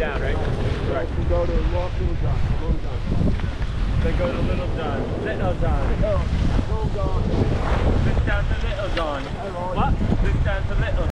down, right? Right. You go to Little John. Little John. Then go to Little John. Little John. Little John. This down to Little John. Hello. What? This down to Little